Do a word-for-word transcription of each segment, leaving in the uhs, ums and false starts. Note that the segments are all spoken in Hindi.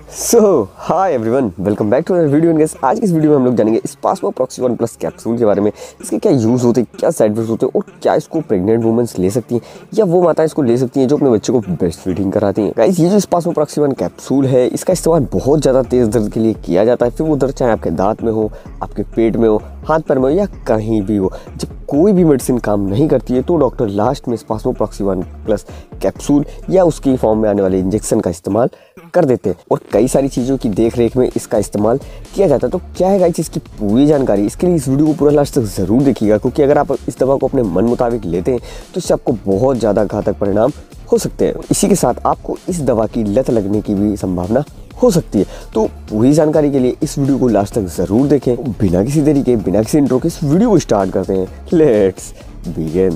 So hi everyone, welcome back to other video. Guys आज की इस वीडियो में हम लोग जानेंगे स्पास्मोप्रॉक्सी वन प्लस कैप्सूल के बारे में। इसके क्या यूज़ होते हैं, क्या साइड इफेक्ट्स होते हैं और क्या इसको प्रेग्नेंट वुमेन्स ले सकती हैं या वो माताएं इसको ले सकती हैं जो अपने बच्चे को ब्रेस्ट फीडिंग कराती हैं। गाइस ये जो स्पास्मोप्रॉक्सी वन कैप्सूल है, इसका इस्तेमाल बहुत ज़्यादा तेज़ दर्द के लिए किया जाता है। फिर वो दर्द चाहे आपके दांत में हो, आपके पेट में हो, हाथ पैर में हो या कहीं भी हो। जब कोई भी मेडिसिन काम नहीं करती है तो डॉक्टर लास्ट में स्पास्मोप्रॉक्सी वन प्लस कैप्सूल या उसकी फॉर्म में आने वाले इंजेक्शन का इस्तेमाल कर देते हैं और कई सारी चीज़ों की देख रेख में इसका इस्तेमाल किया जाता है। तो क्या है गाइस इसकी पूरी जानकारी, इसके लिए इस वीडियो को पूरा लास्ट तक ज़रूर देखिएगा, क्योंकि अगर आप इस दवा को अपने मन मुताबिक लेते हैं तो इससे आपको बहुत ज़्यादा घातक परिणाम हो सकते हैं। इसी के साथ आपको इस दवा की लत लगने की भी संभावना हो सकती है। तो पूरी जानकारी के लिए इस वीडियो को लास्ट तक ज़रूर देखें। बिना किसी देरी के, बिना किसी इंट्रो के इस वीडियो को स्टार्ट करते हैं। Let's begin.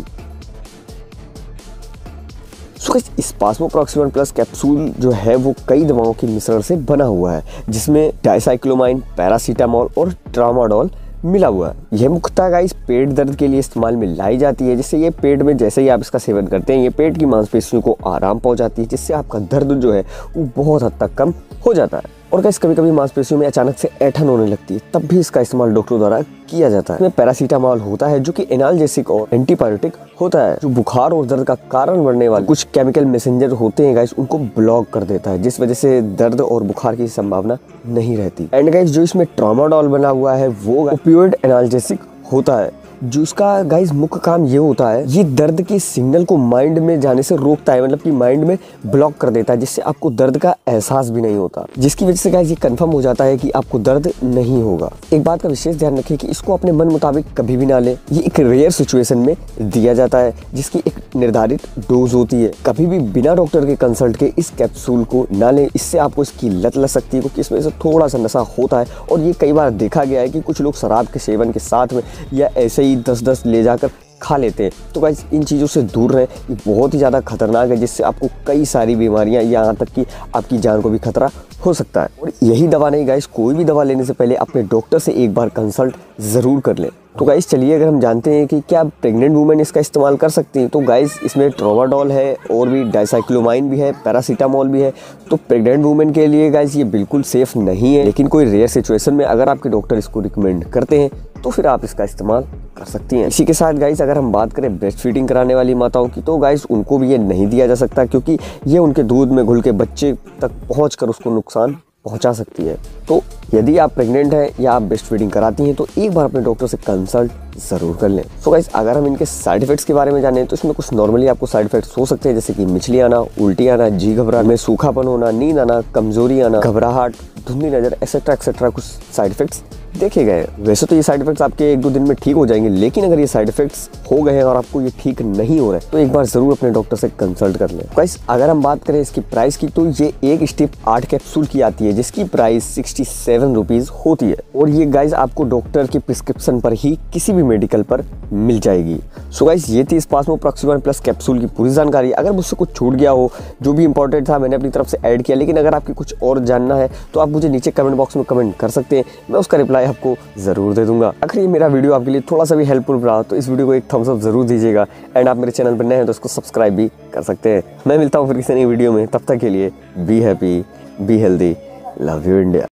Spasmoproxy one plus capsule जो है वो कई दवाओं के मिश्रण से बना हुआ है, जिसमें डाइसाइक्लोमाइन, पैरासीटामोल और ट्रामाडोल मिला हुआ है। यह मुख्यतः गाइस पेट दर्द के लिए इस्तेमाल में लाई जाती है, जिससे ये पेट में जैसे ही आप इसका सेवन करते हैं ये पेट की मांसपेशियों को आराम पहुंचाती है, जिससे आपका दर्द जो है वो बहुत हद तक कम हो जाता है। और गाइस कभी कभी मांसपेशियों में अचानक से ऐंठन होने लगती है, तब भी इसका इस्तेमाल डॉक्टरों द्वारा किया जाता है। इसमें पैरासीटामोल होता है जो कि एनाल्जेसिक और एंटीबायोटिक होता है, जो बुखार और दर्द का कारण बनने वाले कुछ केमिकल मैसेंजर होते हैं गाइस उनको ब्लॉक कर देता है, जिस वजह से दर्द और बुखार की संभावना नहीं रहती। एंड गाइस जो इसमें ट्रामाडोल बना हुआ है वो ओपियोइड एनाल्जेसिक होता है, जो उसका गाइस मुख्य काम ये होता है, ये दर्द के सिग्नल को माइंड में जाने से रोकता है, मतलब कि माइंड में ब्लॉक कर देता है, जिससे आपको दर्द का एहसास भी नहीं होता, जिसकी वजह से गाइस ये कंफर्म हो जाता है कि आपको दर्द नहीं होगा। एक बात का विशेष ध्यान रखें कि इसको अपने मन मुताबिक कभी भी ना लें। ये एक रेयर सिचुएशन में दिया जाता है, जिसकी एक निर्धारित डोज होती है। कभी भी बिना डॉक्टर के कंसल्ट के इस कैप्सूल को ना लें, इससे आपको इसकी लत लग सकती है, क्योंकि इसमें से थोड़ा सा नशा होता है। और ये कई बार देखा गया है कि कुछ लोग शराब के सेवन के साथ में या ऐसे ही दस दस ले जाकर खा लेते हैं। तो गाइस इन चीज़ों से दूर रहें, ये बहुत ही ज़्यादा खतरनाक है, जिससे आपको कई सारी बीमारियां या यहाँ तक कि आपकी जान को भी खतरा हो सकता है। और यही दवा नहीं गाइस, कोई भी दवा लेने से पहले अपने डॉक्टर से एक बार कंसल्ट ज़रूर कर लें। तो गाइस चलिए अगर हम जानते हैं कि क्या प्रेग्नेंट वुमेन इसका इस्तेमाल कर सकती हैं, तो गाइस इसमें ट्रामाडोल है और भी डाइसाइक्लोमाइन भी है, पैरासीटामोल भी है। तो प्रेग्नेंट वुमेन के लिए गाइस ये बिल्कुल सेफ नहीं है, लेकिन कोई रेयर सिचुएशन में अगर आपके डॉक्टर इसको रिकमेंड करते हैं तो फिर आप इसका इस्तेमाल कर सकती हैं। इसी के साथ गाइस अगर हम बात करें ब्रेस्ट फीडिंग कराने वाली माताओं की, तो गाइस उनको भी ये नहीं दिया जा सकता, क्योंकि ये उनके दूध में घुल के बच्चे तक पहुंचकर उसको नुकसान पहुंचा सकती है। तो यदि आप प्रेग्नेंट हैं या आप ब्रेस्ट फीडिंग कराती हैं तो एक बार अपने डॉक्टर से कंसल्ट ज़रूर कर लें। सो गाइस अगर हम इनके साइड इफेक्ट्स के बारे में जानें तो इसमें कुछ नॉर्मली आपको साइड इफेक्ट्स हो सकते हैं, जैसे कि मिचली आना, उल्टी आना, जी घबराहट में सूखापन होना, नींद आना, कमजोरी आना, घबराहट, धुंधली नज़र, एक्सेट्रा एक्सेट्रा कुछ साइड इफेक्ट्स देखे गए। वैसे तो ये साइड इफेक्ट्स आपके एक दो दिन में ठीक हो जाएंगे, लेकिन अगर ये साइड इफेक्ट्स हो गए हैं और आपको ये ठीक नहीं हो रहा है तो एक बार जरूर अपने डॉक्टर से कंसल्ट कर लें। गाइस अगर हम बात करें इसकी प्राइस की, तो ये एक स्टिप आठ कैप्सूल की आती है, जिसकी प्राइस सिक्सटी सेवन रुपीज होती है। और ये गाइस आपको डॉक्टर के प्रिस्क्रिप्शन पर ही किसी भी मेडिकल पर मिल जाएगी। सो गाइस ये थी स्पास्मोप्रॉक्सी वन प्लस कैप्सूल की पूरी जानकारी। अगर मुझसे कुछ छूट गया हो, जो भी इंपॉर्टेंट था मैंने अपनी तरफ से ऐड किया, लेकिन अगर आपकी कुछ और जानना है तो आप मुझे नीचे कमेंट बॉक्स में कमेंट कर सकते हैं, मैं उसका रिप्लाई आपको जरूर दे दूंगा। अगर ये मेरा वीडियो आपके लिए थोड़ा सा भी हेल्पफुल रहा तो इस वीडियो को एक थम्स अप जरूर दीजिएगा। एंड आप मेरे चैनल पर नए हैं तो उसको सब्सक्राइब भी कर सकते हैं। मैं मिलता हूँ फिर किसी नई वीडियो में, तब तक के लिए be happy, be healthy, love you India.